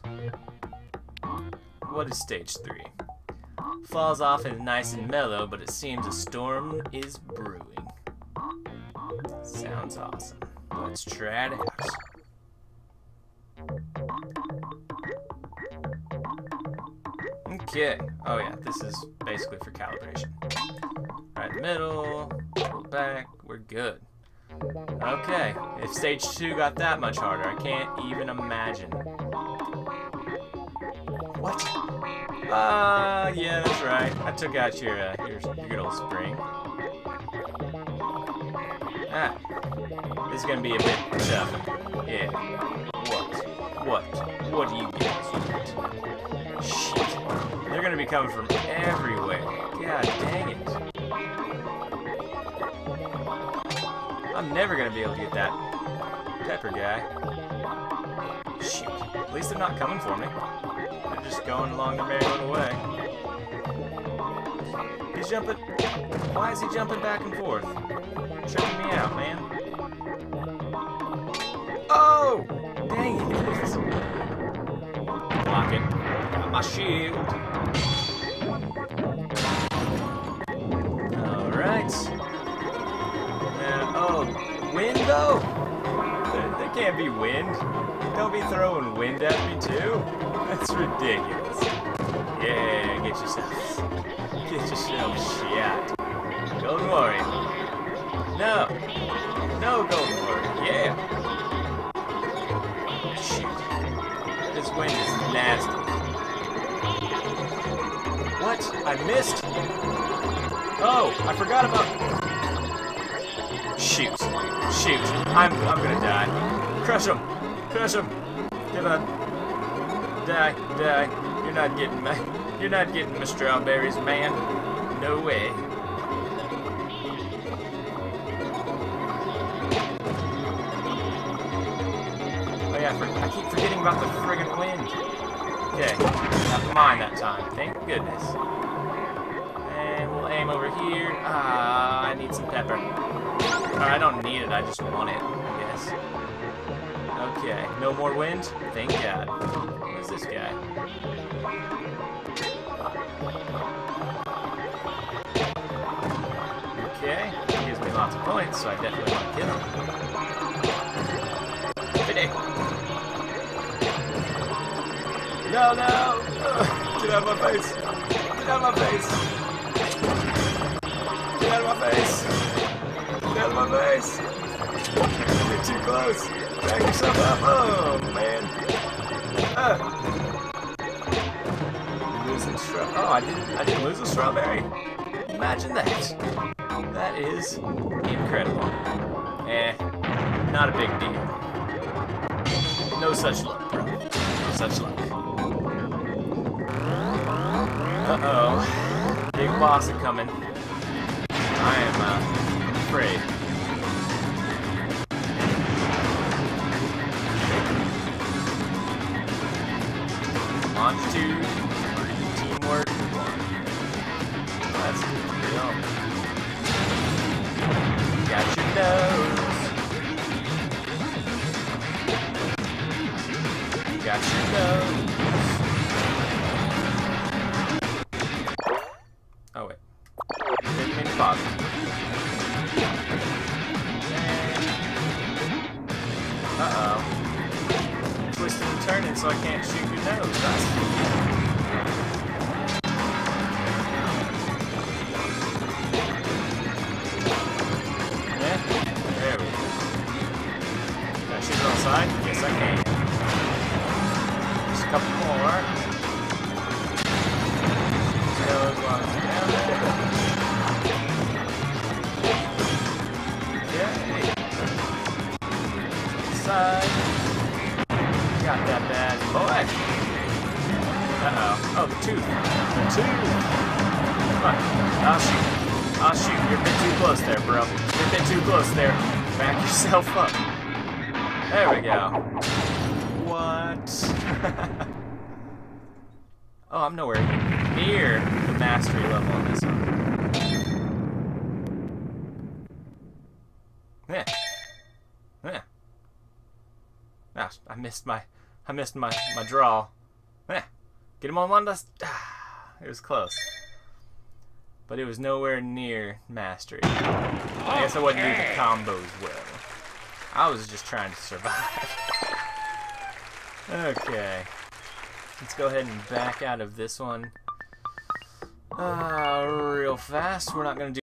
What is stage 3? Falls off and nice and mellow, but it seems a storm is brewing. Sounds awesome. Let's try it out. Okay. Oh yeah, this is basically for calibration. Right in the middle, pull back, we're good. Okay, if stage 2 got that much harder, I can't even imagine. What? Yeah, that's right. I took out your good old spring. Ah, this is gonna be a bit tough. Yeah. What do you guys want? Shit. They're gonna be coming from everywhere. God dang it. I'm never gonna be able to get that pepper guy. Shoot. At least they're not coming for me. They're just going along the merry little way. He's jumping. Why is he jumping back and forth? Choking me out, man. Oh! Dang it. Block it. Got my shield. Alright. Oh, wind though? There can't be wind. Don't be throwing wind at me too. That's ridiculous. Yeah, get yourself shot. Golden Warrior. No, Golden Warrior. Yeah. Shoot. This wind is nasty. What? I missed. Oh, I forgot about. Shoot. I'm gonna die. Crush him. Get on. Die. You're not getting my strawberries, man. No way. Oh yeah, I keep forgetting about the friggin' wind. Okay, not mine that time. Thank goodness. And we'll aim over here. I need some pepper. I don't need it, I just want it, I guess. Okay, no more wind? Thank God. Who's this guy? Okay, he gives me lots of points, so I definitely want to kill him. Today. No! Get out of my face! Get out of my face! Get out of my face! Get out of my face! You're too close! Back yourself up! Oh, man! Losing strawberry. Oh, I didn't lose a strawberry? Imagine that! That is incredible. Not a big deal. No such luck, bro. No such luck. Uh-oh. Big boss coming. I am, afraid. Longitude, teamwork, 1. That's good. Got your nose. Got your nose. Oh wait. Didn't mean to pause. Uh-oh. Twisting and turning so I can't shoot your nose. That's yeah, there we go. Can I shoot it on the side? Yes, I can. Just a couple more. Nose while it's down there. Okay. Side. Got that bad boy. Uh-oh. Oh, the tooth. The tooth. Come on. I'll shoot. You're a bit too close there, bro. You're a bit too close there. Back yourself up. There we go. What? Oh, I'm nowhere near the mastery level on this one. Yeah. Yeah. Gosh, I missed my draw. Get him on one dust. It was close. But it was nowhere near mastery. I guess I wasn't doing the combos well. I was just trying to survive. Okay. Let's go ahead and back out of this one real fast. We're not going to do